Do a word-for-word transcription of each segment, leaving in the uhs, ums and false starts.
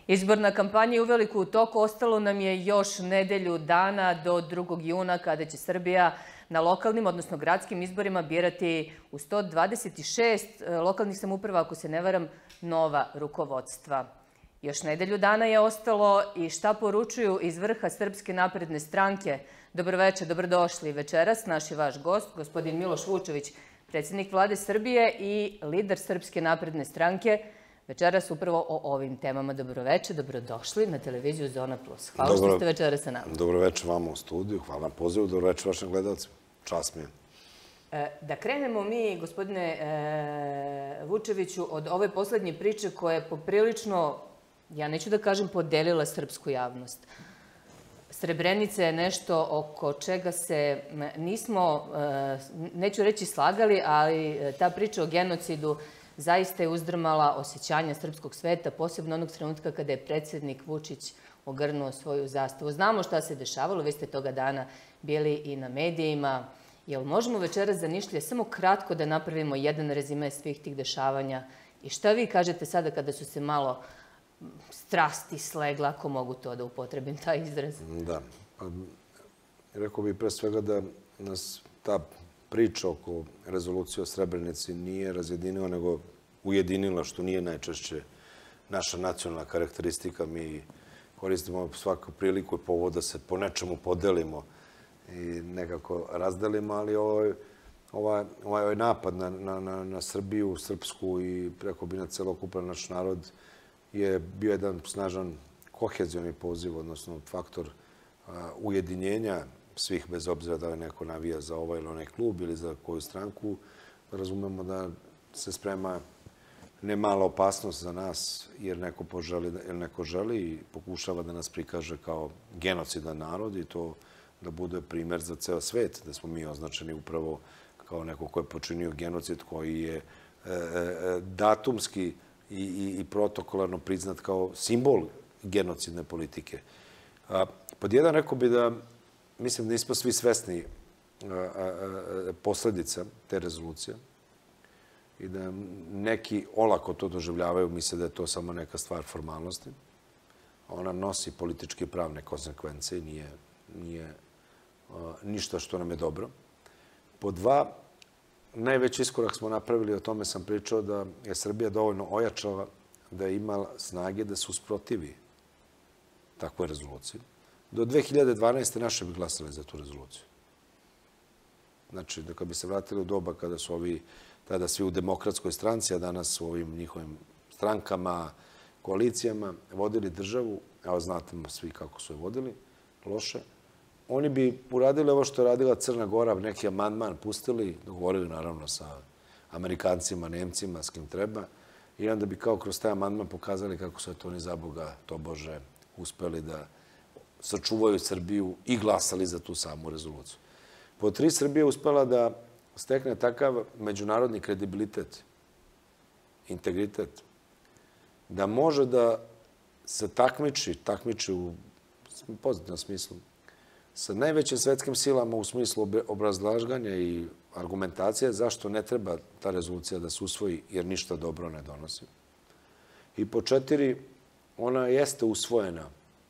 Izborna kampanja je uveliko u toku. Ostalo nam je još nedelju dana do drugog juna kada će Srbija na lokalnim, odnosno gradskim izborima birati u sto dvadeset šest lokalnih samouprava, ako se ne varam, nova rukovodstva. Još nedelju dana je ostalo i šta poručuju iz vrha Srpske napredne stranke. Dobroveče, dobrodošli. Večeras naš je vaš gost, gospodin Miloš Vučević, predsjednik Vlade Srbije i lider Srpske napredne stranke. Večeras upravo o ovim temama. Dobroveče, dobrodošli na televiziju Zona Plus. Hvala što ste večeras sa nama. Dobroveče vama u studiju, hvala na pozivu, dobroveče vašim gledalcima. Čast mi je. Da krenemo mi, gospodine Vučeviću, od ove poslednje priče koja je poprilično, ja neću da kažem podelila srpsku javnost. Srebrenica je nešto oko čega se nismo, neću reći slagali, ali ta priča o genocidu zaista je uzdrmala osjećanja srpskog sveta, posebno onog trenutka kada je predsjednik Vučić ogrnuo svoju zastavu. Znamo šta se dešavalo, vi ste toga dana bili i na medijima. Jel možemo večeras za Nišlije samo kratko da napravimo jedan rezime svih tih dešavanja? I šta vi kažete sada kada su se malo strasti slegle, ako mogu to da upotrebim, taj izraz? Da. Rekao bih pre svega da nas ta priča oko rezolucije o Srebrenici nije razjedinila, nego ujedinila, što nije najčešće naša nacionalna karakteristika. Mi koristimo svaku priliku i povod da se po nečemu podelimo i nekako razdelimo, ali ovaj napad na Srbiju, Srpsku i preko bi na celokupan naš narod je bio jedan snažan kohezijoni poziv, odnosno faktor ujedinjenja svih, bez obzira da li neko navija za ovaj ili onaj klub ili za koju stranku. Razumemo da se sprema nemala opasnost za nas, jer neko poželi, jer neko želi i pokušava da nas prikaže kao genocidan narod i to da bude primer za ceo svet, da smo mi označeni upravo kao neko ko je počinio genocid, koji je datumski i protokolarno priznat kao simbol genocidne politike. Pod jedan, rekao bi da mislim da nismo svi svesni posledica te rezolucije i da neki olako to doživljavaju, misle da je to samo neka stvar formalnosti. Ona nosi političke i pravne konsekvence i nije ništa što nam je dobro. Po dva, najveći iskorak smo napravili, o tome sam pričao, da je Srbija dovoljno ojačala da je imala snage da se usprotivi takvoj rezoluciji. Do dve hiljade dvanaeste. naše bi glasali za tu rezoluciju. Znači, da kad bi se vratili u doba kada su ovi, tada svi u demokratskoj stranci, a danas u ovim njihovim strankama, koalicijama, vodili državu, evo znate svi kako su je vodili, loše, oni bi uradili ovo što je radila Crna Gora, neki amandman pustili, dogovorili naravno sa Amerikancima, Nemcima, s kim treba, i onda bi kao kroz taj amandman pokazali kako su to oni za Boga, to Bože, uspeli da sačuvaju Srbiju i glasali za tu samu rezoluciju. Po tri, Srbija uspela da stekne takav međunarodni kredibilitet, integritet, da može da se takmiči, takmiči u pozitivnom smislu, sa najvećim svetskim silama u smislu obrazlaganja i argumentacije zašto ne treba ta rezolucija da se usvoji, jer ništa dobro ne donosi. I po četiri, ona jeste usvojena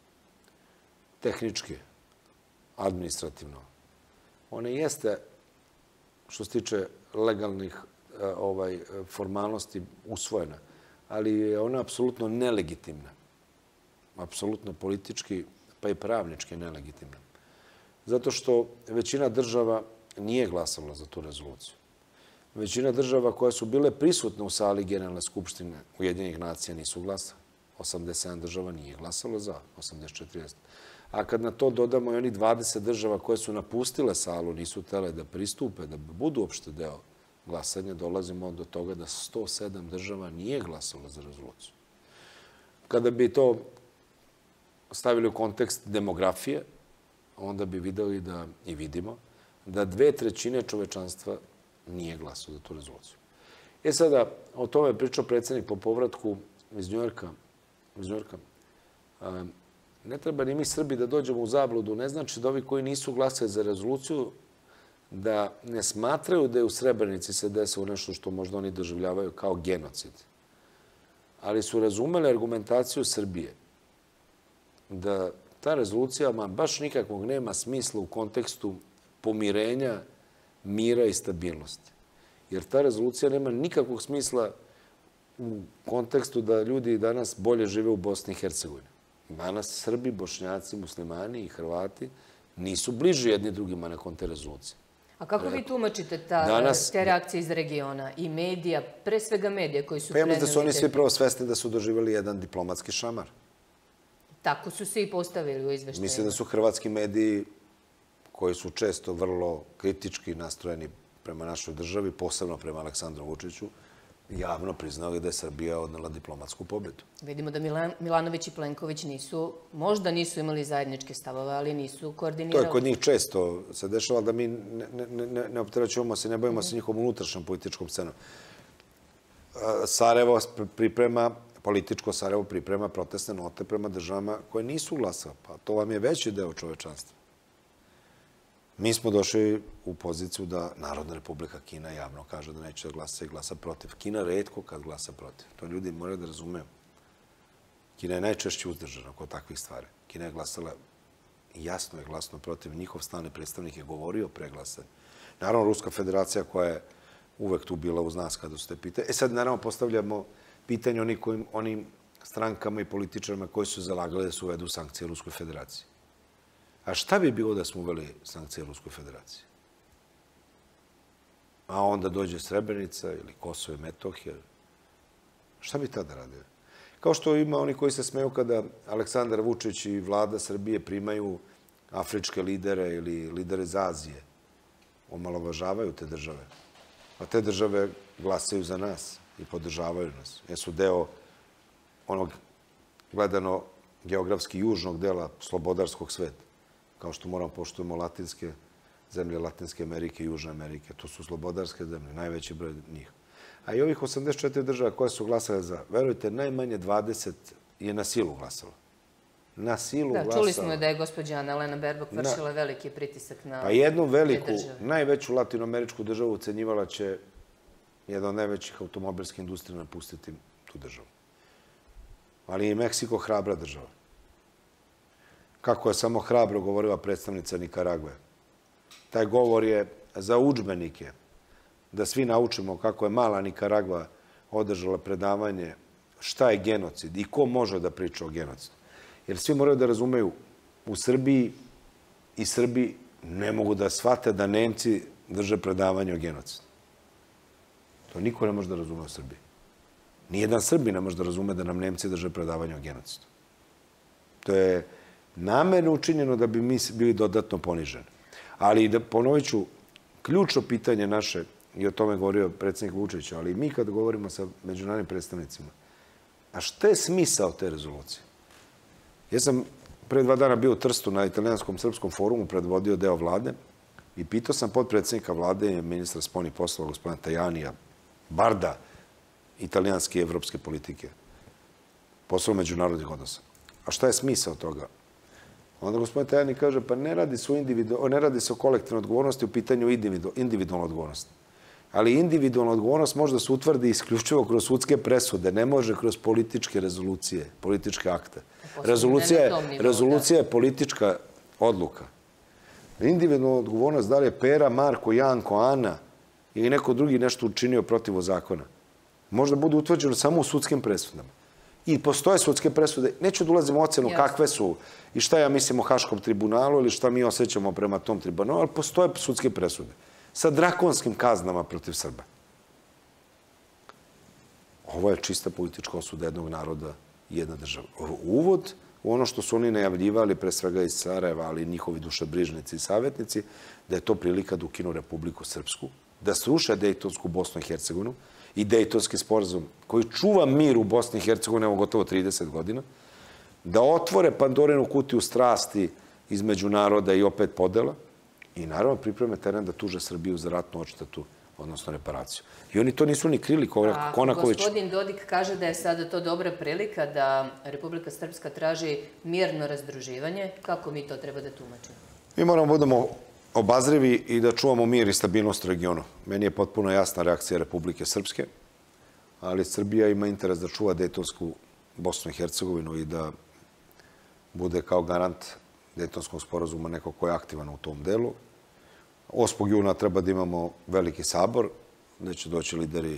tehnički, administrativno. Ona jeste, što se tiče legalnih formalnosti, usvojena, ali je ona apsolutno nelegitimna. Apsolutno politički, pa i pravnički nelegitimna. Zato što većina država nije glasala za tu rezoluciju. Većina država koje su bile prisutne u sali Generalne skupštine Ujedinjenih nacija nisu glasale. osamdeset sedam država nije glasalo za, osamdeset četiri jeste. A kad na to dodamo i onih dvadeset država koje su napustile salu, nisu htele da pristupe, da budu uopšte deo glasanja, dolazimo do toga da sto sedam država nije glasalo za rezoluciju. Kada bi to stavili u kontekst demografije, onda bi videli da, i vidimo, da dve trećine čovečanstva nije glasalo za tu rezoluciju. E sada, o tome je pričao predsjednik po povratku iz Njujorka. Iz Njujorka. Ne treba ni mi Srbi da dođemo u zabludu. Ne znači da ovi koji nisu glasali za rezoluciju da ne smatraju da je u Srebrenici se desilo nešto što možda oni doživljavaju kao genocid. Ali su razumeli argumentaciju Srbije da ta rezolucija baš nikakvog nema smisla u kontekstu pomirenja, mira i stabilnosti. Jer ta rezolucija nema nikakvog smisla u kontekstu da ljudi danas bolje žive u Bosni i Hercegovini. Danas Srbi, Bošnjaci, Muslimani i Hrvati nisu bliži jedni drugima nakon te rezolucije. A kako vi tumačite te reakcije iz regiona i medija, pre svega medija koji su preneli? Pa ja mislim da su oni svi prvo svesni da su doživjeli jedan diplomatski šamar. Tako su se i postavili u izveštajima. Mislim da su hrvatski mediji, koji su često vrlo kritički nastrojeni prema našoj državi, posebno prema Aleksandru Vučiću, javno priznali da je Srbija odnela diplomatsku pobedu. Vidimo da Milanović i Plenković nisu, možda nisu imali zajedničke stavove, ali nisu koordinirali. To je kod njih često se dešava da mi ne opterećujemo se, ne bavimo se njihovom unutrašnjom političkom scenom. Sarajevo priprema, političko Sarajevo priprema protestne note prema državama koje nisu glasale. Pa to vam je veći deo čovečanstva. Mi smo došli u poziciju da Narodna republika Kina javno kaže da neće da glasa i glasa protiv. Kina retko kad glasa protiv. To ljudi moraju da razumeju. Kina je najčešće uzdržana kod takvih stvari. Kina je glasala jasno i glasno protiv. Njihov stalni predstavnik je govorio pre glasanja. Naravno, Ruska federacija koja je uvek tu bila uz nas kada su te pitanje. E sad, naravno, postavljamo pitanje onim strankama i političarima koji su zalagali da se uvedu sankcije Ruskoj federaciji. A šta bi bilo da smo uveli sankcije Ruskoj federaciji? A onda dođe Srebrenica ili Kosovo i Metohija. Šta bi tada radili? Kao što ima oni koji se smeju kada Aleksandar Vučić i vlada Srbije primaju afričke lidere ili lidere iz Azije. Omalovažavaju te države. A te države glasaju za nas i podržavaju nas. Jer su deo onog gledano geografski južnog dela slobodarskog sveta. Kao što moramo poštujemo latinske zemlje, Latinske Amerike i Južne Amerike. To su slobodarske zemlje, najveći broj njih. A i ovih osamdeset četiri država koje su glasale za, verujte, najmanje dvadeset je na silu glasalo. Na silu glasalo. Da, čuli smo da je gospođa Annalena Baerbock vršila veliki pritisak na te države. Pa jednu veliku, najveću latinoameričku državu ucenjivala će jedna od najvećih automobilskih industrija napustiti tu državu. Ali i Meksiko hrabra država. Kako je samo hrabro govorila predstavnica Nikaragve. Taj govor je za udžbenike, da svi naučimo kako je mala Nikaragva održala predavanje šta je genocid i ko može da priča o genocidu. Jer svi moraju da razumeju, u Srbiji i Srbi ne mogu da shvate da Nemci drže predavanje o genocidu. To niko ne može da razume u Srbiji. Nijedan Srbi ne može da razume da nam Nemci drže predavanje o genocidu. To je namerno učinjeno da bi mi bili dodatno poniženi. Ali, ponovit ću, ključno pitanje naše, i o tome govorio predsjednik Vučić, ali mi kad govorimo sa međunarodnim predstavnicima, a šta je smisao te rezolucije? Ja sam pre dva dana bio u Trstu na italijanskom srpskom forumu, predvodio deo vlade i pitao sam podpredsjednika vlade i ministra spoljnih poslova, gospodina Tajanija, barda italijanske i evropske politike, posao međunarodnih odnosa. A šta je smisao toga? Onda gospodin Tajani kaže, pa ne radi se o, ne radi se o kolektivnoj odgovornosti, u pitanju individualne odgovornosti. Ali individualna odgovornost može da se utvrdi isključivo kroz sudske presude, ne može kroz političke rezolucije, političke akte. Rezolucija je politička odluka. Individualna odgovornost, da li je Pera, Marko, Janko, Ana ili neko drugi nešto učinio protiv zakona, možda bude utvrđeno samo u sudskim presudama. I postoje sudske presude. Neću da ulazim u ocenu kakve su i šta ja mislim o Haškom tribunalu ili šta mi osjećamo prema tom tribunalu, ali postoje sudske presude sa drakonskim kaznama protiv Srba. Ovo je čista politička osuda jednog naroda i jedne države. Uvod u ono što su oni najavljivali, pre svega iz Sarajeva, ali i njihovi dušebrižnici i savjetnici, da je to prilika da ukinu Republiku Srpsku, da sruše Dejtonsku Bosnu i Hercegovinu i Dejtonski sporazum koji čuva mir u Bosni i Hercegovini evo gotovo trideset godina, da otvore Pandorinu kutiju strasti između naroda i opet podela i naravno pripreme teren da tuže Srbiju za ratnu odštetu, odnosno reparaciju. I oni to nisu ni krili. Konaković... Gospodin Dodik kaže da je sada to dobra prilika da Republika Srpska traži mirno razdruživanje. Kako mi to treba da tumačimo? Mi moramo budemo obazrivi i da čuvamo mir i stabilnost u regionu. Meni je potpuno jasna reakcija Republike Srpske, ali Srbija ima interes da čuva Dejtonsku Bosnu i Hercegovinu i da bude kao garant Dejtonskog sporazuma neko ko je aktivan u tom delu. osmog juna treba da imamo veliki sabor, gde će doći lideri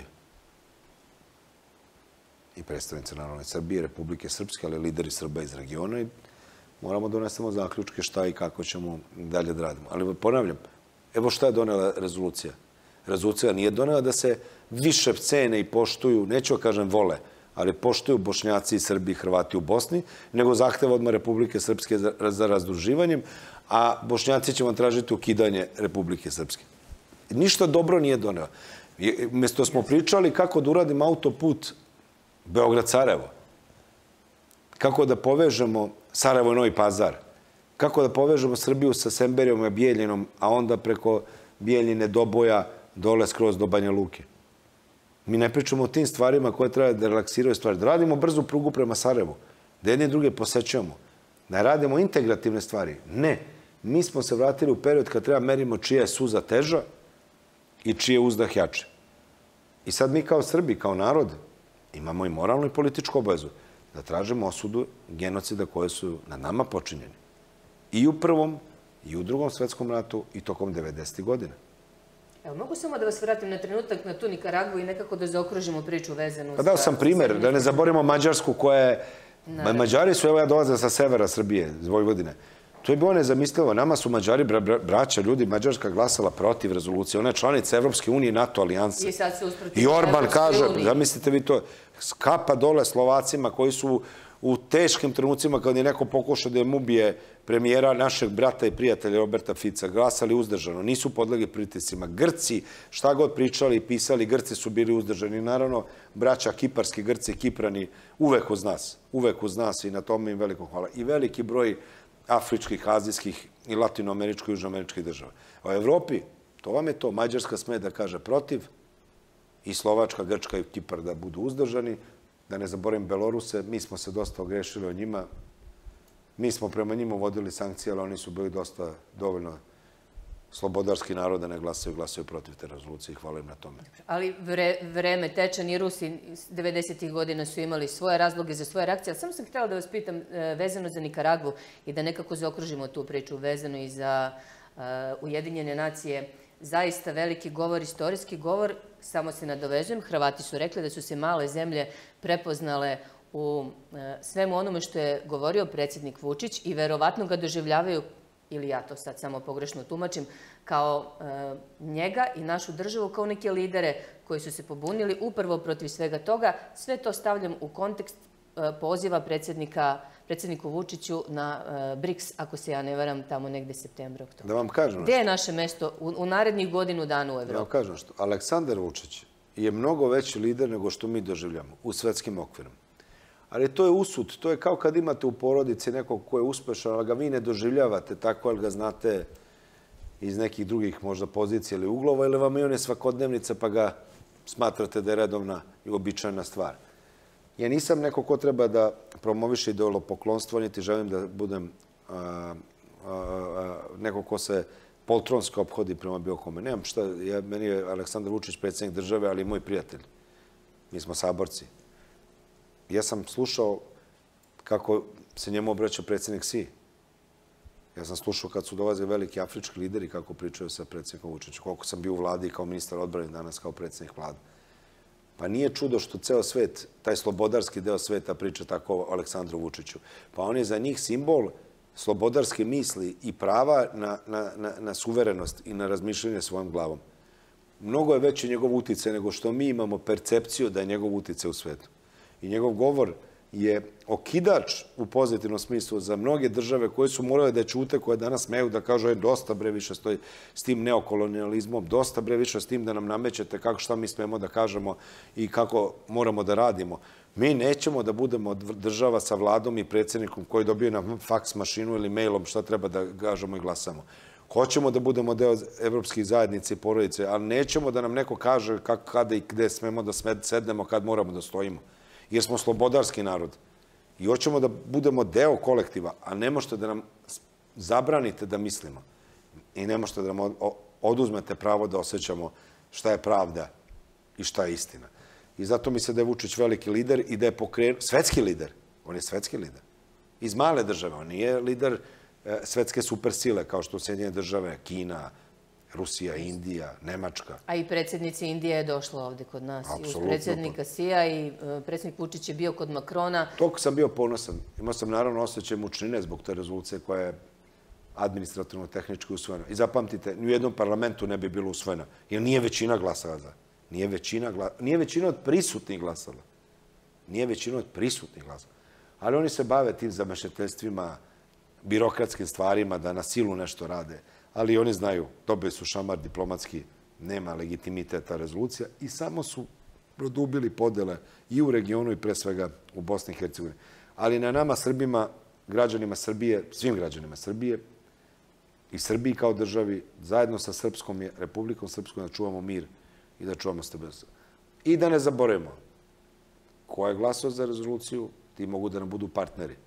i predstavnice Narodne Srbije, Republike Srpske, ali lideri Srba iz regiona i moramo donesemo zaključke šta i kako ćemo dalje da radimo. Ali ponavljam, evo šta je donela rezolucija. Rezolucija nije donela da se više cene i poštuju, neću da kažem vole, ali poštuju Bošnjaci i Srbi i Hrvati u Bosni, nego zahteva odmah Republike Srpske za razdruživanjem, a Bošnjaci će vam tražiti ukidanje Republike Srpske. Ništa dobro nije donela. Mesto smo pričali kako da uradimo autoput Beograd-Sarajevo, kako da povežemo Sarajevo i Novi Pazar, kako da povežemo Srbiju sa Semberijom i Bijeljinom, a onda preko Bijeljine do Boja dole skroz do Banja Luke. Mi ne pričamo o tim stvarima koje treba da relaksiraju stvari. Da radimo brzu prugu prema Sarajevu, da jedni druge posećujemo, da radimo integrativne stvari. Ne. Mi smo se vratili u period kad treba merimo čija je suza teža i čije uzdah jače. I sad mi kao Srbi, kao narod, imamo i moralnu i političku obavezu da tražimo osudu genocida koje su nad nama počinjeni. I u Prvom, i u Drugom svetskom ratu, i tokom devedesetih godina. Evo, mogu samo da vas vratim na trenutak na tu Nikaragvu i nekako da zaokružimo priču vezanu za... Pa dao sam primer, da ne zaboravimo Mađarsku koja je... Mađari su, evo ja dolazim sa severa Srbije, iz Vojvodine. To je bilo nezamislivo. Nama su Mađari, braća, ljudi, Mađarska glasala protiv rezolucije. Ona je članica Evropske unije i NATO alijanse. I sad se usprotivila I Orban kaže, zamislite vi to, skapa dole Slovacima koji su u teškim trenucima kad je neko pokušao da im ubije premijera našeg brata i prijatelja Roberta Fica, glasali uzdržano, nisu podlegli pritiscima. Grci, šta god pričali i pisali, Grci su bili uzdržani. Naravno, braća kiparski Grci i Kiprani uvek uz nas, uvek uz nas i na tome im veliko hvala. I veliki broj afričkih, azijskih i latinoameričkih i južnoameričkih država. U Evropi, to vam je to, Mađarska sme da kaže protiv i Slovačka, Grčka i Kipar da budu uzdržani. Da ne zaboravim Beloruse, mi smo se dosta ogrešili od njima. Mi smo prema njima vodili sankcije, ali oni su bili dosta dovoljno slobodarski narod da ne glasaju, glasaju protiv te rezolucije. Hvala im na tome. Ali vreme teče, ni Rusi devedesetih godina su imali svoje razloge za svoje reakcije. Ali samo sam htjela da vas pitam vezano za Nikaragvu i da nekako zaokružimo tu priču vezano i za Ujedinjene nacije. Zaista veliki govor, istorijski govor, samo se nadovezujem. Hrvati su rekli da su se male zemlje prepoznale u svemu onome što je govorio predsjednik Vučić i verovatno ga doživljavaju, ili ja to sad samo pogrešno tumačim, kao njega i našu državu kao neke lidere koji su se pobunili upravo protiv svega toga. Sve to stavljam u kontekst poziva predsjedniku Vučiću na BRICS, ako se ja ne varam, tamo negde septembra, oktobra. Da vam kažem. Gde je naše mesto u narednih godinu dana u Evropi? Da vam kažem što. Aleksandar Vučić je mnogo veći lider nego što mi doživljamo u svetskim okvirom. Ali to je usud. To je kao kad imate u porodici nekog ko je uspešan, ali ga vi ne doživljavate tako, ali ga znate iz nekih drugih možda pozicija ili uglova, ili vam i on je svakodnevnica pa ga smatrate da je redovna i običajna stvar. Ja nisam neko ko treba da promoviše idolopoklonstvo, niti želim da budem neko ko se poltronski ophodi prema bilo kome. Nemam šta, meni je Aleksandar Vučić predsjednik države, ali i moj prijatelj. Mi smo saborci. Ja sam slušao kako se njemu obraća predsjednik Si. Ja sam slušao kad su dolazili veliki afrički lideri kako pričaju sa predsjednikom Vučićem. Koliko sam bio u vladi kao ministar odbrane, danas kao predsjednik vlade. Pa nije čudo što ceo svet, taj slobodarski deo sveta priča tako o Aleksandru Vučiću. Pa on je za njih simbol slobodarske misli i prava na, na, na, na suverenost i na razmišljanje svojom glavom. Mnogo je veći njegov uticaj nego što mi imamo percepciju da je njegov uticaj u svetu. I njegov govor je okidač u pozitivnom smislu za mnoge države koje su morale da ćute, koje danas smeju da kažu je dosta bre više stoji s tim neokolonijalizmom, dosta bre više s tim da nam namećete kako šta mi smemo da kažemo i kako moramo da radimo. Mi nećemo da budemo država sa vladom i predsjednikom koji dobije na faks mašinu ili mailom šta treba da kažemo i glasamo. Hoćemo da budemo deo evropskih zajednice i porodice, ali nećemo da nam neko kaže kako, kada i gde smemo da sednemo, kad moramo da stojimo. Jer smo slobodarski narod. I hoćemo da budemo deo kolektiva, a ne možete da nam zabranite da mislimo. I ne možete da nam oduzmete pravo da osjećamo šta je pravda i šta je istina. I zato mi se da je Vučić veliki lider i da je pokrenuo, svetski lider, on je svetski lider. Iz male države. On nije lider svetske supersile, kao što Sjedinjene države, Kina, Rusija, Indija, Nemačka. A i predsjednica Indije je došla ovde kod nas. I uz predsjednika Sija i predsjednik Vučić je bio kod Makrona. Toliko sam bio ponosan. Imao sam naravno osjećaj mučnine zbog te rezolucije koja je administrativno-tehnički usvojena. I zapamtite, ni u jednom parlamentu ne bi bilo usvojena, jer nije većina glasala za. Nije većina, nije većina od prisutnih glasala. Nije većina od prisutnih glasala. Ali oni se bave tim zamešateljstvima, birokratskim stvarima, da na silu nešto rade. Ali oni znaju, dobili su šamar diplomatski, nema legitimiteta rezolucija i samo su produbili podele i u regionu i pre svega u Bosni i Hercegovini. Ali na nama, Srbima, građanima Srbije, svim građanima Srbije i Srbiji kao državi, zajedno sa Srpskom Republikom Srpskom, da čuvamo mir i da čuvamo stabilnost. I da ne zaboravimo, ko je glasao za rezoluciju, ti mogu da nam budu partneri.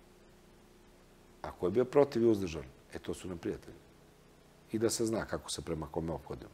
A ko je bio protiv i uzdržan, e to su nam prijatelji. I da se zna kako se prema kome ophodimo.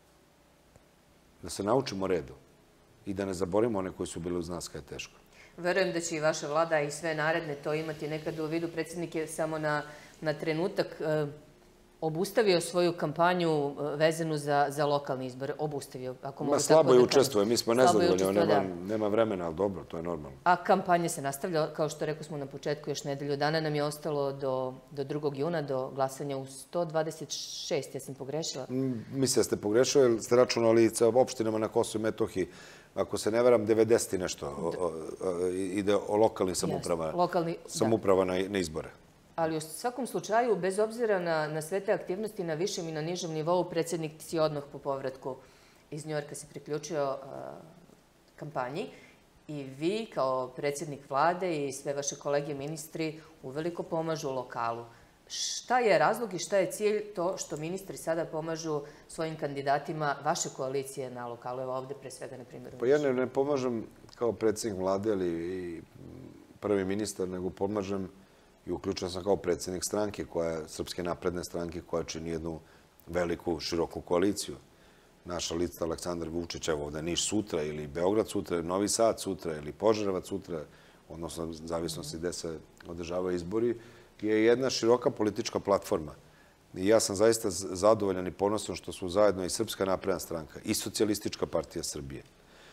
Da se naučimo redu i da ne zaboravimo one koji su bili uz nas kad je teško. Verujem da će i vaša vlada i sve naredne to imati nekada u vidu. Predsjednik je samo na, na trenutak e, obustavio svoju kampanju vezanu za, za lokalni izbor. Obustavio, ako mogu tako da kažem. Slabo je učestvuje, mi smo nezadovoljni, nema, nema vremena, ali dobro, to je normalno. A kampanja se nastavlja, kao što rekao smo na početku, još nedelju dana nam je ostalo do, do drugog juna, do glasanja u sto dvadeset šest, ja sam pogrešila? Mislim da ste pogrešili, jer ste računali sa opštinama na Kosovu i Metohiji. Ako se ne veram, devedeset nešto ide o lokalnim samouprava na izbore. Ali u svakom slučaju, bez obzira na, na sve te aktivnosti na višem i na nižem nivou, predsjednik si odmah po povratku iz Njujorka se priključio uh, kampanji i vi kao predsjednik vlade i sve vaše kolege ministri uveliko pomažu lokalu. Šta je razlog i šta je cilj to što ministri sada pomažu svojim kandidatima vaše koalicije na lokalu? Evo ovde pre svega, na primjer. Pa ja ne, ne pomažem kao predsjednik vlade ali i prvi ministar, nego pomažem i uključen sam kao predsjednik stranke, koja, Srpske napredne stranke, koja čini jednu veliku, široku koaliciju. Naša lista Aleksandar Vučić, evo ovdje Niš sutra, ili Beograd sutra, Novi Sad sutra, ili Požarevac sutra, odnosno zavisnosti gde se održavaju izbori, je jedna široka politička platforma. I ja sam zaista zadovoljan i ponosan što su zajedno i Srpska napredna stranka, i Socijalistička partija Srbije,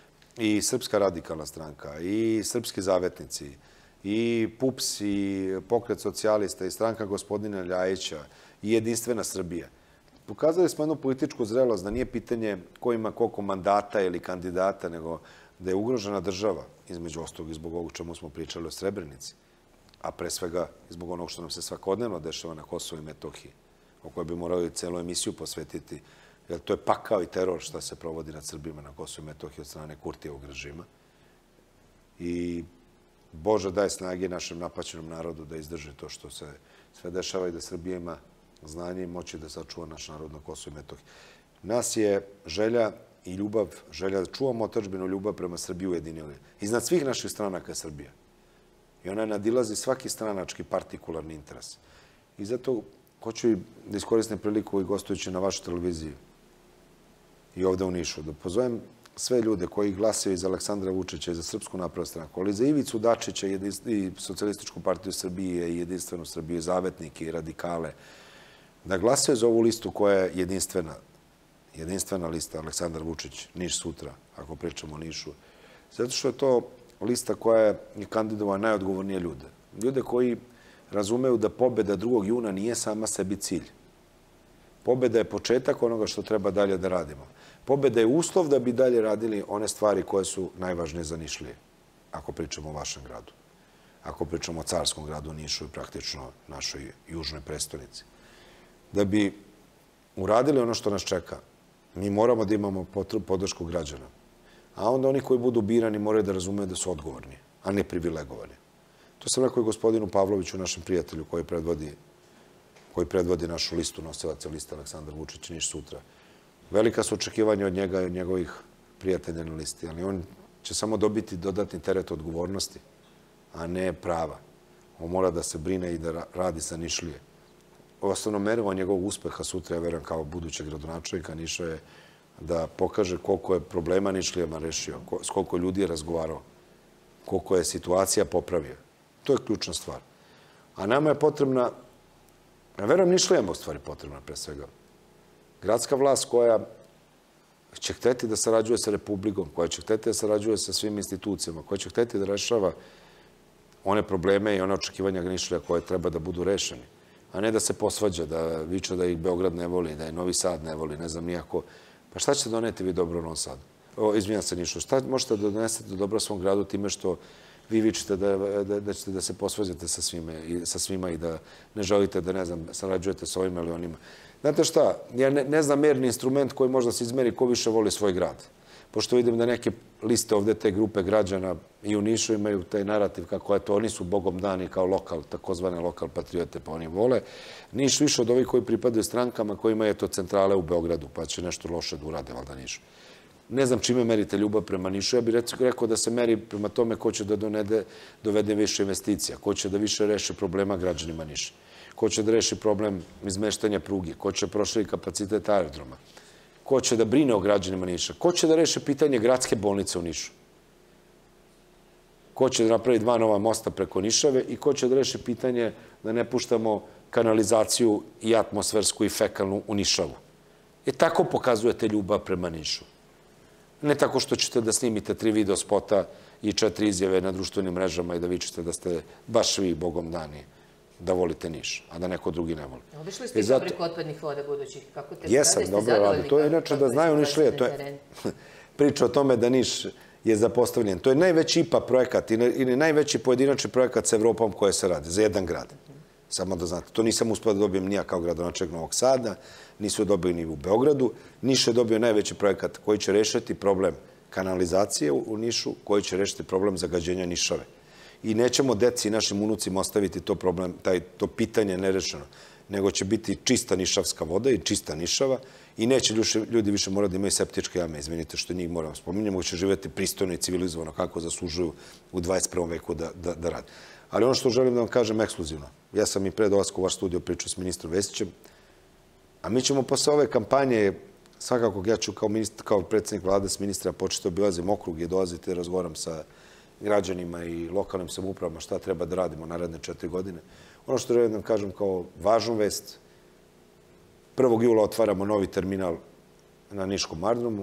i Srpska radikalna stranka, i Srpski zavetnici, i P U P S, i Pokret socijalista, i stranka gospodina Ljajića, i Jedinstvena Srbija. Pokazali smo jednu političku zrelost da nije pitanje ko ima koliko mandata ili kandidata, nego da je ugrožena država, između ostalog i zbog ovog čemu smo pričali o Srebrenici, a pre svega i zbog onog što nam se svakodnevno dešava na Kosovu i Metohiji, o kojoj bi morali celu emisiju posvetiti, jer to je pakao i teror što se provodi nad Srbima na Kosovu i Metohiji od strane Kurtijevog režima. I Bože daje snage našem napaćenom narodu da izdrži to što se sve dešava i da Srbija ima znanje i moći da sačuva naš narod na Kosovu i Metohiji. Nas je želja i ljubav, želja da čuvamo otadžbinu, ljubav prema Srbiji ujedinili. Iznad svih naših stranaka je Srbija. I ona nadilazi svaki stranački partikularni interes. I zato hoću i da iskoristim priliku i gostujući na vašu televiziji i ovde u Nišu, da pozovem sve ljude koji glasaju za Aleksandra Vučića i za Srpsku naprednu stranku, ali za Ivicu Dačića i Socijalističku partiju Srbije i Jedinstvenu Srbiju, i Zavetnike i Radikale, da glasaju za ovu listu koja je jedinstvena. Jedinstvena lista Aleksandar Vučić, Niš sutra, ako pričamo o Nišu. Zato što je to lista koja je kandidova najodgovornije ljude. Ljude koji razumeju da pobjeda drugog juna nije sama sebi cilj. Pobjeda je početak onoga što treba dalje da radimo. Pobjeda je uslov da bi dalje radili one stvari koje su najvažnije za Nišlije, ako pričamo o vašem gradu. Ako pričamo o carskom gradu Nišu i praktično našoj južnoj prestonici. Da bi uradili ono što nas čeka, mi moramo da imamo podršku građana. A onda oni koji budu birani moraju da razumeju da su odgovorni, a ne privilegovani. To sam rekao i gospodinu Pavloviću, našem prijatelju koji predvodi, koji predvodi našu listu nosilaca liste Aleksandar Vučić Niš sutra. Velika su očekivanja od njega i od njegovih prijatelja na listi, ali on će samo dobiti dodatni teret odgovornosti, a ne prava. On mora da se brine i da radi sa Nišlije. Osnovno merivo njegovog uspeha sutra, ja verujem kao budućeg gradonačelnika Niša, je da pokaže koliko je problema Nišlijama rešio, s koliko ljudi je razgovarao, koliko je situacija popravio. To je ključna stvar. A nama je potrebna, ja verujem Nišlijama u stvari potrebna pre svega, gradska vlast koja će hteti da sarađuje sa Republikom, koja će hteti da sarađuje sa svim institucijama, koja će hteti da rešava one probleme i one očekivanja Nišlija koje treba da budu rešeni, a ne da se posvađa, da viče da ih Beograd ne voli, da je Novi Sad ne voli, ne znam nijako. Pa šta ćete doneti vi dobro u Novom Sadu? Izvinjam se, Nišu. Šta možete da donesete dobro svom gradu time što vi vičete da ćete da se posvađate sa svima i da ne želite da, ne znam, sarađujete sa ovima ili onima? Znate šta, ja ne znam merni instrument koji možda se izmeri ko više voli svoj grad. Pošto vidim da neke liste ovde te grupe građana i u Nišu imaju taj narativ kako je to, oni su bogom dani kao lokal, takozvane lokal patriote, pa oni vole. Niš više od ovih koji pripadaju strankama koji imaju to centrale u Beogradu, pa će nešto loše da urade, valjda Nišu. Ne znam čime merite ljubav prema Nišu. Ja bih rekao da se meri prema tome ko će da dovede više investicija, ko će da više reši problema građanima Niša, ko će da reši problem izmeštanja pruge, ko će proširi kapacitet aerodroma, ko će da brine o građanima Niša, ko će da reši pitanje gradske bolnice u Nišu, ko će da napravi dva nova mosta preko Nišave i ko će da reši pitanje da ne puštamo kanalizaciju i atmosfersku i fekalnu u Nišavu. E tako pokazujete ljubav prema Nišu. Ne tako što ćete da snimite tri video spota i četiri izjave na društvenim mrežama i da vičete da ste baš vi bogom dani da volite Niš, a da neko drugi ne voli. Obišli ste i fabriku otpadnih voda budućih. Jesam, dobro radi. To je inače da znaju Nišlije. Priča o tome da Niš je zapostavljen. To je najveći I P A projekat ili najveći pojedinačni projekat sa Evropom koje se radi, za jedan grad. Samo da znate. To nisam uspio da dobijem nija kao gradonačelnik Novog Sada, nisu dobili ni u Beogradu. Niš je dobio najveći projekat koji će rešiti problem kanalizacije u Nišu, koji će rešiti problem zagađenja Nišave. I nećemo deci i našim unucima ostaviti to problem, to pitanje nerešeno, nego će biti čista nišavska voda i čista Nišava i neće ljudi više morati da imaju septičke jame, izvinite što njih moram spominjati, mogu će živjeti pristojno i civilizovano kako zaslužuju u dvadeset prvom veku da rade. Ali ono što želim da vam kažem ekskluzivno, ja sam i pre dolaska u vaš studio pričao s ministrom Vesićem, a mi ćemo posle ove kampanje, svakako ja ću kao predsjednik vlade s ministra početi obilazim okrug i dolaziti da razgovaram sa građanima i lokalnim samoupravama šta treba da radimo naredne četiri godine. Ono što želim da vam kažem kao važnu vest, prvog jula otvaramo novi terminal na Niškom aerodromu,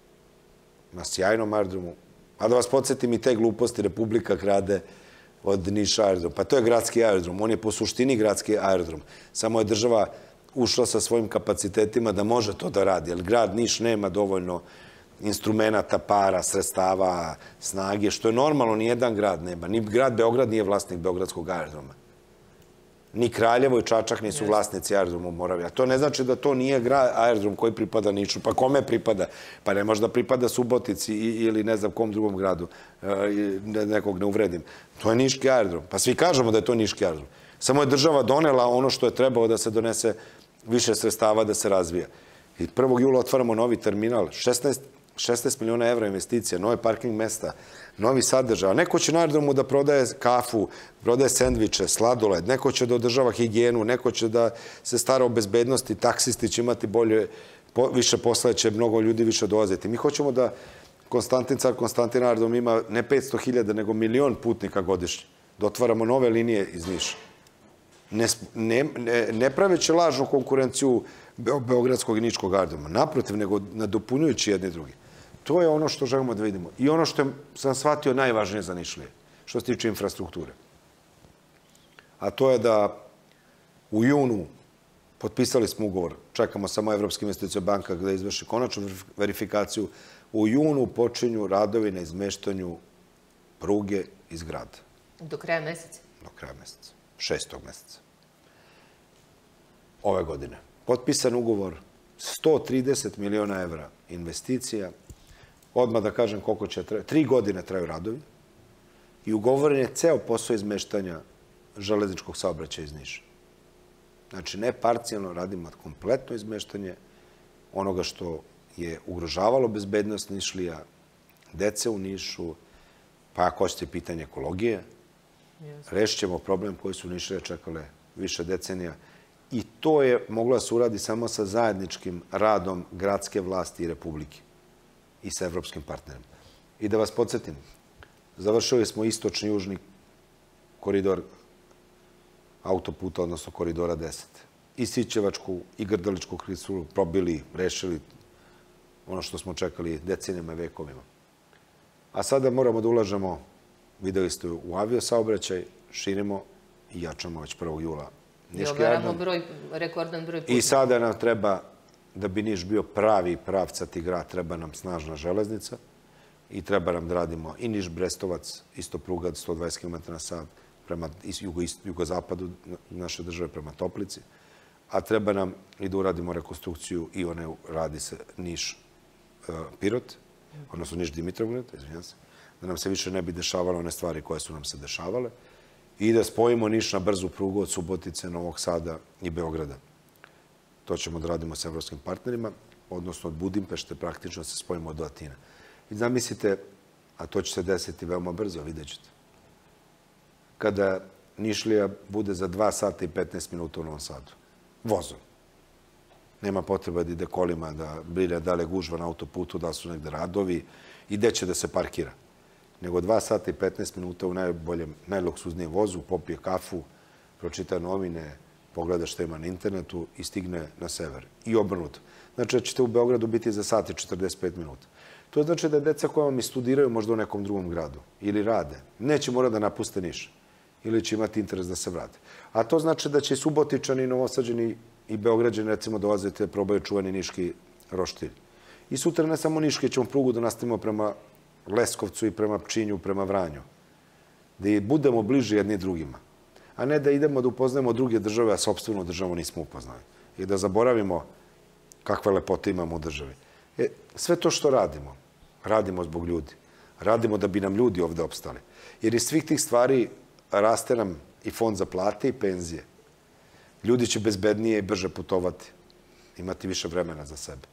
na sjajnom aerodromu, a da vas podsjetim i te gluposti Republika krade od Niša aerodrom. Pa to je gradski aerodrom, on je po suštini gradski aerodrom. Samo je država ušla sa svojim kapacitetima da može to da radi, jer grad Niš nema dovoljno instrumenta, para, sredstava, snage, što je normalno, nijedan grad nema. Ni grad Beograd nije vlasnik Beogradskog aerodroma. Ni Kraljevo i Čačak nisu vlasnici aerodroma u Moraviji. To ne znači da to nije aerodrom koji pripada Nišu. Pa kome pripada? Pa ne može da pripada Subotici ili ne znam kom drugom gradu. Nekog ne uvredim. To je niški aerodrom. Pa svi kažemo da je to niški aerodrom. Samo je država donela ono što je trebalo da se donese više sredstava da se razvija. I prvog jula otvaramo novi terminal, šesnaest miliona evra investicija, nove parking mesta, novi sadržaj. Neko će na aerodromu da prodaje kafu, prodaje sendviče, sladoled, neko će da održava higijenu, neko će da se stara o bezbednosti, taksisti će imati bolje, više posla, će mnogo ljudi više dolaziti. Mi hoćemo da Konstantin car Konstantin aerodrom ima ne petsto hiljada, nego milion putnika godišnje. Da otvaramo nove linije iz Niša. Ne praveći lažnu konkurenciju Beogradskog i Niškog aerodroma. Naprotiv, nego nadopunjujući jedni drugi. To je ono što želimo da vidimo. I ono što sam shvatio najvažnije za Nišlije, što se tiče infrastrukture. A to je da u junu potpisali smo ugovor, čekamo samo Evropska investicijska banka da izvrši konačnu verifikaciju, u junu počinju radovi na izmeštanju pruge iz grada. Do kraja meseca? Do kraja meseca. Šestog meseca. Ove godine. Potpisan ugovor, sto trideset miliona evra investicija, odmah da kažem koliko će trajati, tri godine traju radovi i ugovoren je ceo posao izmeštanja železničkog saobraćaja iz Niša. Znači, ne parcijalno radimo kompletno izmeštanje onoga što je ugrožavalo bezbednost Nišlija, dece u Nišu, pa ako hoćete pitanje ekologije, rešit ćemo problem koji su Nišlije čekale više decenija. I to je moglo da se uradi samo sa zajedničkim radom gradske vlasti i Republike i sa evropskim partnerima. I da vas podsjetim, završili smo istočni i južni koridor autoputa, odnosno koridora deset. I Sićevačku, i Grdeličku klisuru probili, rešili ono što smo čekali decenijama i vekovima. A sada moramo da ulažemo, videli ste, u aviosaobraćaj, širimo i jačamo već prvog jula Niški aerodrom. broj, rekordan broj putnika. I sada nam treba, da bi Niš bio pravi pravcati grad, treba nam snažna železnica i treba nam da radimo i Niš-Brestovac, isto pruga sto dvadeset kilometara na sat, prema jugozapadu naše države, prema Toplici, a treba nam i da uradimo rekonstrukciju i one radi se Niš-Pirot, odnosno Niš-Dimitrovgrad, izvinjam se, da nam se više ne bi dešavale one stvari koje su nam se dešavale i da spojimo Niš na brzu prugu od Subotice, Novog Sada i Beograda. To ćemo da radimo sa evropskim partnerima, odnosno od Budimpešte praktično se spojimo do Atina. I zamislite, a to će se desiti veoma brzo, vidjet ćete, kada Nišlija bude za dva sata i petnaest minuta u Novom Sadu. Vozom. Nema potreba da ide kolima, da brine da li je gužva na autoputu, da su negde radovi i gde će da se parkira. Nego dva sata i petnaest minuta u najboljem, najluksuznijem vozu, popije kafu, pročita novine, pogleda što ima na internetu i stigne na sever. I obrnuto. Znači da ćete u Beogradu biti za sat i četrdeset pet minuta. To znači da deca koja vam i studiraju možda u nekom drugom gradu ili rade, neće morati da napuste Niš ili će imati interes da se vrate. A to znači da će i Subotičani, i Novosađani i Beograđani recimo dolaziti da probaju čuvani niški roštilj. I sutra ne samo Niški ćemo prugu da nastavimo prema Leskovcu i prema Pčinju, prema Vranju. Da budemo bliži jedni drugima. A ne da idemo da upoznajemo druge države, a sopstvenu državu nismo upoznali. I da zaboravimo kakve lepote imamo u državi. E, sve to što radimo, radimo zbog ljudi. Radimo da bi nam ljudi ovde opstali. Jer iz svih tih stvari raste nam i fond za plate i penzije. Ljudi će bezbednije i brže putovati, imati više vremena za sebe.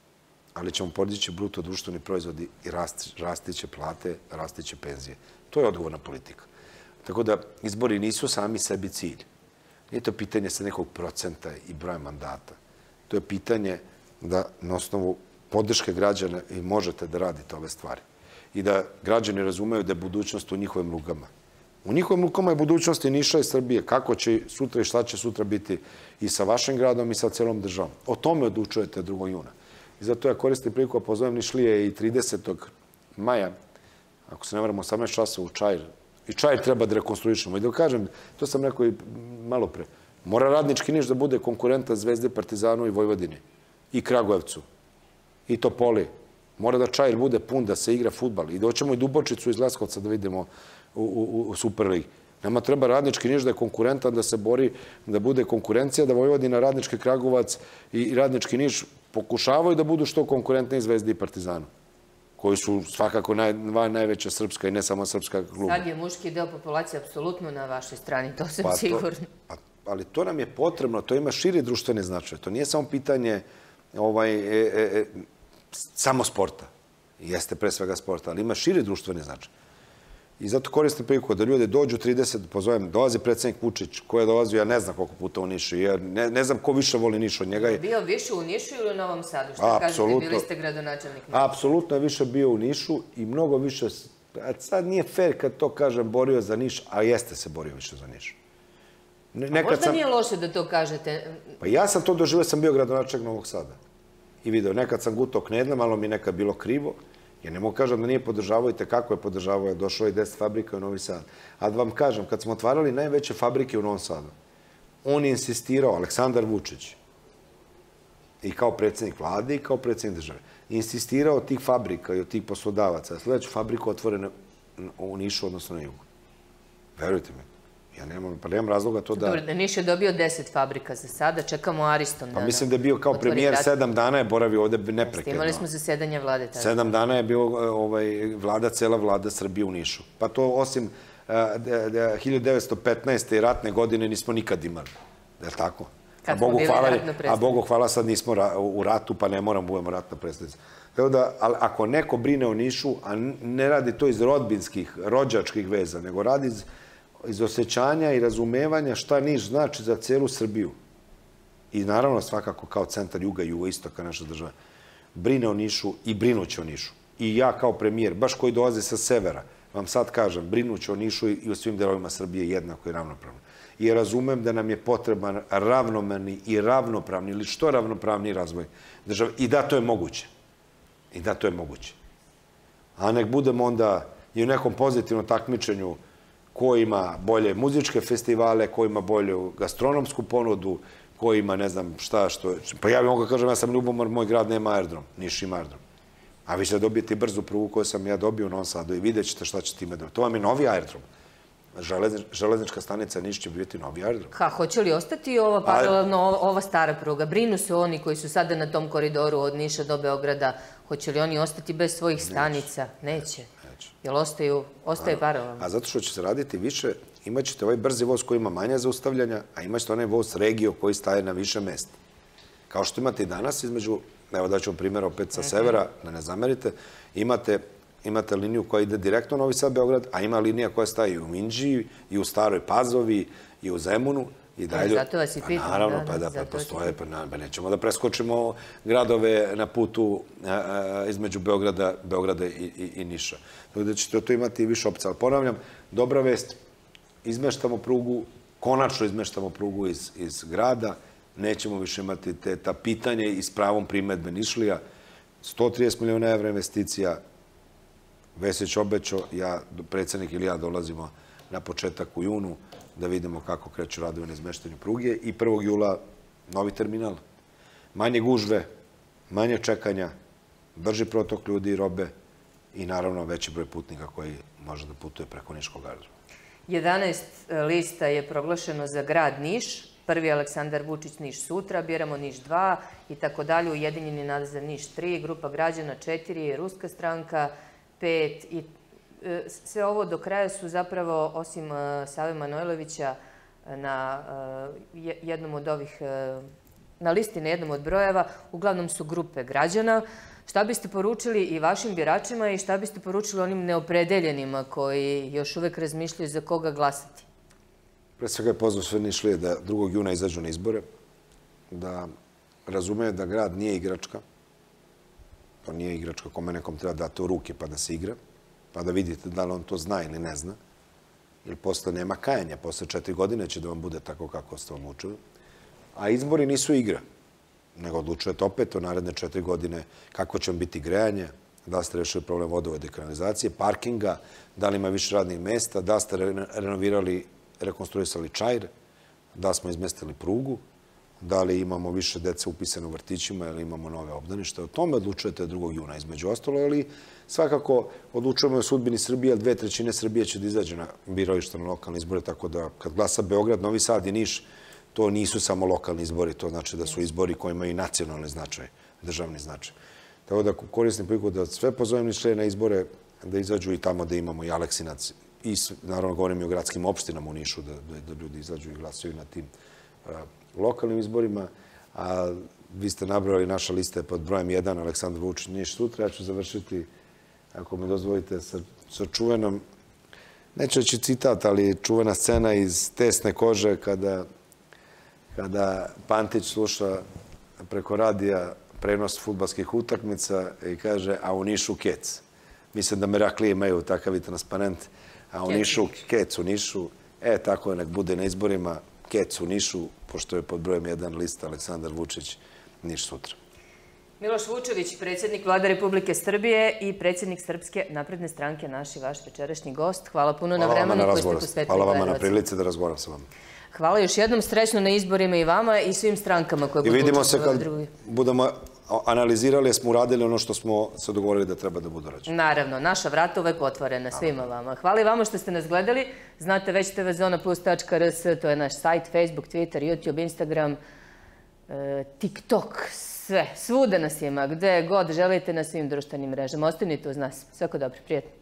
Ali ćemo podići bruto društveni proizvodi i rasti će plate, rasti će penzije. To je odgovorna politika. Tako da izbori nisu sami sebi cilj. Nije to pitanje sa nekog procenta i broja mandata. To je pitanje da na osnovu podrške građana i možete da radite ove stvari. I da građani razumeju da je budućnost u njihovim rukama. U njihovim rukama je budućnost i Niša i Srbije. Kako će sutra i šta će sutra biti i sa vašim gradom i sa celom državom. O tome odlučujete drugog juna. I zato ja koristim priliku, a pozovem Nišlije i tridesetog maja, ako se ne varam, osamnaest časova u Čair. I Čair treba da rekonstruišemo. I da kažem, to sam rekao i malo pre, mora radnički Niš da bude konkurenta Zvezde, Partizanu i Vojvodini. I Kragujevcu. I Topoli. Mora da Čair bude pun, da se igra fudbal. I da hoćemo i Dubočicu iz Leskovca da vidimo u, u, u Superligi. Nama treba radnički Niš da je konkurentan, da se bori, da bude konkurencija, da Vojvodina, radnički Kragujevac i radnički Niš pokušavaju da budu što konkurentniji Zvezdi i Partizanu, koji su svakako naj, najveća srpska i ne samo srpska kluba. Sad je muški deo populacije apsolutno na vašoj strani, to sam pa sigurna. Pa, ali to nam je potrebno, to ima širi društveni značaj. To nije samo pitanje ovaj, e, e, samo sporta. Jeste pre svega sporta, ali ima širi društveni značaj. I zato koristim priliku da ljudi dođu trideset, pozovem, dolazi predsjednik Vučić, ko je dolazio, ja ne znam koliko puta u Nišu, ja ne, ne znam ko više voli Niš od njega. Je bio više u Nišu ili u Novom Sadu? Šta kažete, bili ste gradonačelnik? Apsolutno je više bio u Nišu i mnogo više, sad nije fair kad to kažem, borio za Niš, a jeste se borio više za Niš. A možda nije loše da to kažete? Pa ja sam to doživio, sam bio gradonačelnik Novog Sada. I video, nekad sam gutao knedla, malo mi nekad bilo krivo. Ja ne mogu kažem da nije podržavao i tekako je podržavao, je došlo i deset fabrika u Novi Sad. A da vam kažem, kad smo otvarali najveće fabrike u Novom Sadu, on je insistirao, Aleksandar Vučić, i kao predsjednik vlade i kao predsjednik države, insistirao od tih fabrika i od tih poslodavaca da sljedeću fabriku otvore u Nišu, odnosno na jugu. Verujte mi. Ja nemam, pa nemam razloga to da... Dobro, Niš je dobio deset fabrika za sada, čekamo Ariston. Pa mislim da je bio kao premijer, sedam dana je boravio ovde neprekidno. Imali smo zasedanje vlade tada. Sedam dana je bio vlada, cela vlada Srbije u Nišu. Pa to osim hiljadu devetsto petnaeste. ratne godine nismo nikad imali. Je li tako? Kad smo bili ratna predstavnica. A Bogu hvala, sad nismo u ratu, pa ne moramo budemo ratna predstavnica. Tako da, ako neko brine o Nišu, a ne radi to iz rodbinskih, rođačkih veza, nego radi iz iz osjećanja i razumevanja šta Niš znači za celu Srbiju. I naravno svakako kao centar juga i jugoistoka naše države. Brine o Nišu i brinuće o Nišu. I ja kao premijer, baš koji dolaze sa severa, vam sad kažem, brinuće o Nišu i o svim delovima Srbije jednako i ravnopravno. i razumem da nam je potreban ravnomerni i ravnopravni ili što ravnopravni razvoj države. I da, to je moguće. I da, to je moguće. A nek budemo onda i u nekom pozitivnom takmičenju ko ima bolje muzičke festivale, ko ima bolju gastronomsku ponudu, ko ima ne znam šta što... Pa ja bih mogu kažem, ja sam ljubomor, moj grad nema aerodrom, Niš ima aerodrom. A vi ćete dobijeti brzu prugu koju sam ja dobio u Novom Sadu i vidjet ćete šta će time da... To vam je novi aerodrom. Železnička stanica Niš će biti novi aerodrom. Ha, hoće li ostati ova paralelno, ova stara pruga? Brinu se oni koji su sada na tom koridoru od Niša do Beograda. Hoće li oni ostati bez svojih stanica? Neće. Jel ostaju, ostaje paralelno? A zato što će se raditi više, imat ćete ovaj brzi voz koji ima manje zaustavljanja, a imat ćete onaj voz regio koji staje na više mesta. Kao što imate i danas između, evo daću vam primjer opet sa severa, da ne zamerite, imate imate liniju koja ide direktno Novi Sad-Beograd, a ima linija koja staje i u Inđiji, i u Staroj Pazovi, i u Zemunu. Zato vas i pitam. Naravno, pa da postoje, pa nećemo da preskočimo gradove na putu između Beograda i Niša. Tako da ćete to imati i više opcija. Ali ponavljam, dobra vest, izmeštamo prugu, konačno izmeštamo prugu iz grada, nećemo više imati ta pitanja i s pravom primedbe Nišlija. sto trideset miliona evra investicija, Vesić obećao, ja, predsjednik ili ja dolazimo na početak u junu da vidimo kako kreću radovi na izmeštanju pruge i prvog jula novi terminal. Manje gužve, manje čekanja, brži protok ljudi i robe i naravno veći broj putnika koji može da putuje preko Niškog aerodroma. jedanaest lista je proglašeno za grad Niš, prvi Aleksandar Vučić Niš sutra, biramo Niš dva i tako dalje, Ujedinjeni narod za Niš tri, grupa građana četiri, Ruska stranka pet i sve ovo do kraja su zapravo, osim Save Manojlovića, na jednom od ovih, na listi na jednom od brojeva, uglavnom su grupe građana. Šta biste poručili i vašim biračima i šta biste poručili onim neopredeljenima koji još uvek razmišljaju za koga glasati? Pre svega je pozvao sve Nišlije da drugog juna izađu na izbore, da razumeju da grad nije igračka. To nije igračka kome nekom treba dati u ruke pa da se igra, pa da vidite da li on to zna ili ne zna. Jer posle nema kajanja, posle četiri godine će da vam bude tako kako ste odlučili. A izbori nisu igra, nego odlučujete opet o naredne četiri godine kako će vam biti grejanje, da ste rešili problem vodovode i kanalizacije, parkinga, da li ima više radnih mesta, da ste renovirali, rekonstruisali čajr, da smo izmestili prugu, da li imamo više dece upisane u vrtićima ili imamo nove obdanište. O tome odlučujete drugog juna između ostalo, ali svakako odlučujemo o sudbini Srbije, jer dve trećine Srbije će da izađe na birališta na lokalne izbore, tako da kad glasa Beograd, Novi Sad i Niš, to nisu samo lokalni izbori, to znači da su izbori koji imaju i nacionalni značaj, državni značaj. Tako da koristim priliku da sve pozovem Nišlije na izbore, da izađu i tamo da imamo i Aleksinac, i naravno govorim i o gradskim opštinama u Nišu, da ljudi izađu i glasuju na tim lokalnim izborima, a vi ste nabrali, naša lista je pod brojem jedan, Aleksandar Vučić Niš sutra. Ja ću završiti, ako mi dozvolite, sa čuvenom, neću reći citat, ali čuvena scena iz Tesne kože kada Pantić sluša preko radija prenos fudbalskih utakmica i kaže, a u Nišu kec. Mislim da Meraklije imaju takav i transparent, a u Nišu kec u Nišu. E, tako je, nek bude na izborima kec u Nišu, pošto je pod brojem jedan lista Aleksandar Vučić Niš sutra. Miloš Vučević, predsjednik Vlade Republike Srbije i predsjednik Srpske napredne stranke, naš i vaš večerašnji gost. Hvala puno na vremenu koji ste posvetili. Hvala vama na prilici da razgovaram sa vama. Hvala još jednom, srećno na izborima i vama i svim strankama koje budu učestvovali. I vidimo se kad budemo analizirali, smo uradili ono što smo se dogovorili da treba da bude rađeno. Naravno, naša vrata uvek otvorena svima vama. Hvala i vama što ste nas gledali. Znate već te ve zona plus tačka er es, to je naš sajt, Facebook, Twitter, YouTube, Instagram, TikTok, sve. Svuda nas ima, gde god želite na svim društvenim mrežama. Ostanite uz nas. Svako dobro, prijatno.